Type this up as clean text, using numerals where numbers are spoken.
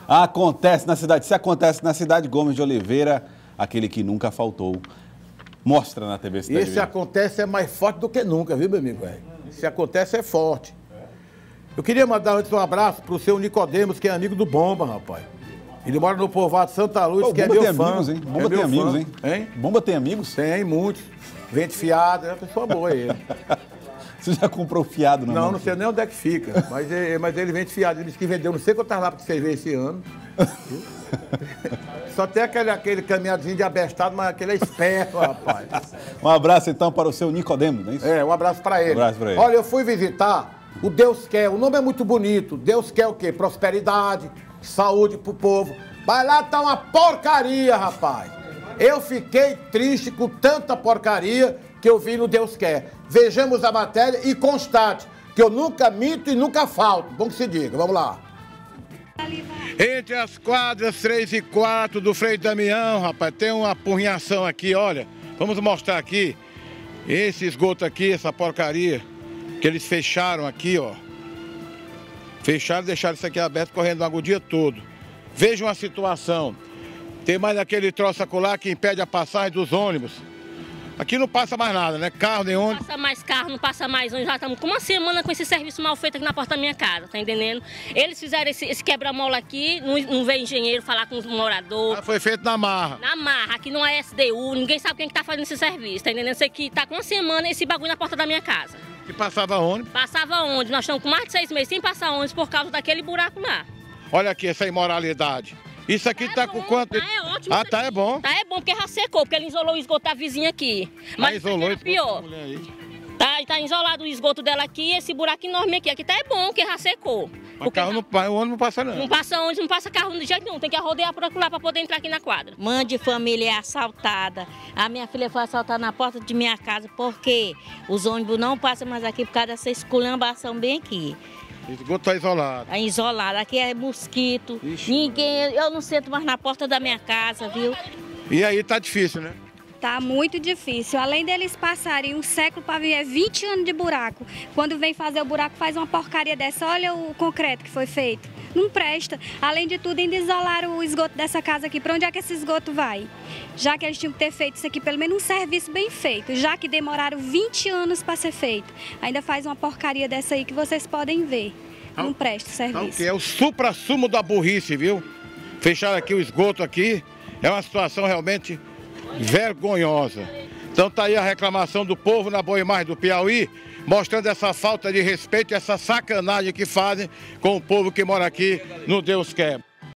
Acontece na cidade. Se acontece na cidade, Gomes de Oliveira, aquele que nunca faltou, mostra na TV Cidade. Esse acontece é mais forte do que nunca, viu, meu amigo? Se acontece é forte. Eu queria mandar antes um abraço pro seu Nicodemos, que é amigo do Bomba, rapaz. Ele mora no povoado Santa Luz, que é meu fã. Amigos, hein? Bomba tem amigos, hein? Bomba tem amigos? Tem, muitos. Vende fiado, é uma pessoa boa ele. Você já comprou fiado, não? Não sei nem onde é que fica, mas ele vende fiado. Ele disse que vendeu, não sei quantas lá para você ver esse ano. Só tem aquele caminhadinho de abestado, mas aquele é esperto, rapaz. Um abraço então para o seu Nicodemo, não é isso? É, um abraço para ele. Um abraço para ele. Olha, eu fui visitar o Deus Quer, o nome é muito bonito. Deus quer o quê? Prosperidade, saúde pro povo. Mas lá tá uma porcaria, rapaz. Eu fiquei triste com tanta porcaria que eu vi no Deus Quer. Vejamos a matéria e constate que eu nunca minto e nunca falto. Bom que se diga, vamos lá. Entre as quadras 3 e 4 do Frei Damião, rapaz, tem uma apurrinhação aqui, olha. Vamos mostrar aqui. Esse esgoto aqui, essa porcaria que eles fecharam aqui, ó. Fecharam e deixaram isso aqui aberto, correndo água o dia todo. Vejam a situação. Tem mais aquele troço acolá que impede a passagem dos ônibus. Aqui não passa mais nada, né? Carro, nem ônibus. Não passa mais carro, não passa mais ônibus. Já estamos com uma semana com esse serviço mal feito aqui na porta da minha casa, tá entendendo? Eles fizeram esse quebra-mola aqui, não veio engenheiro falar com os moradores. Foi feito na marra. Na marra, aqui não é SDU, ninguém sabe quem que tá fazendo esse serviço, tá entendendo? Isso aqui tá com uma semana esse bagulho na porta da minha casa. E passava ônibus? Passava ônibus, nós estamos com mais de 6 meses sem passar ônibus por causa daquele buraco lá. Olha aqui essa imoralidade. Isso aqui tá com quanto? É ótimo. É bom. É bom, porque já secou, porque ele isolou o esgoto da vizinha aqui. Mas isolou é pior. Tá isolado o esgoto dela aqui e esse buraco enorme aqui. Aqui tá é bom, porque já secou. O carro não, o ônibus não passa não. Não passa ônibus, não passa carro de jeito nenhum. Tem que rodear por lá para poder entrar aqui na quadra. Mãe de família é assaltada. A minha filha foi assaltada na porta de minha casa porque os ônibus não passam mais aqui por causa dessa esculhambação bem aqui. O esgoto tá isolado. É isolado. Aqui é mosquito. Ixi. Ninguém, eu não sento mais na porta da minha casa, viu? E aí tá difícil, né? Tá muito difícil. Além deles passarem um século para vir, 20 anos de buraco. Quando vem fazer o buraco, faz uma porcaria dessa. Olha o concreto que foi feito. Não presta. Além de tudo, ainda isolaram o esgoto dessa casa aqui. Para onde é que esse esgoto vai? Já que eles tinham que ter feito isso aqui, pelo menos um serviço bem feito. Já que demoraram 20 anos para ser feito. Ainda faz uma porcaria dessa aí que vocês podem ver. Não presta o serviço. É o supra-sumo da burrice, viu? Fechar aqui o esgoto aqui é uma situação realmente vergonhosa. Então tá aí a reclamação do povo na Boa Imagem do Piauí, mostrando essa falta de respeito, essa sacanagem que fazem com o povo que mora aqui no Deus Quer.